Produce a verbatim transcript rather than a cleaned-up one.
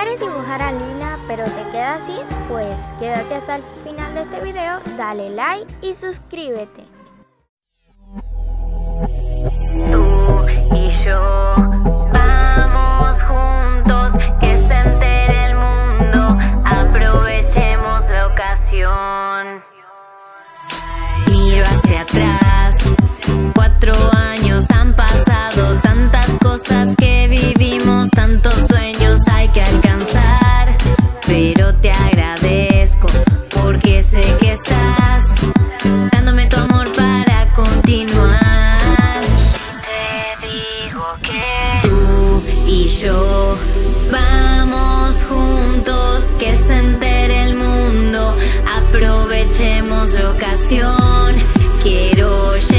quieres dibujar a Lina pero te queda así, pues quédate hasta el final de este video, dale like y suscríbete. Tú y yo vamos juntos, que se entere el mundo, aprovechemos la ocasión. Miro hacia atrás, cuatro años han pasado, tantas cosas que vivimos, tantos sueños hay que alcanzar, pero te agradezco porque sé que estás dándome tu amor para continuar. Te digo que tú y yo vamos juntos, que se entere el mundo, aprovechemos la ocasión. Quiero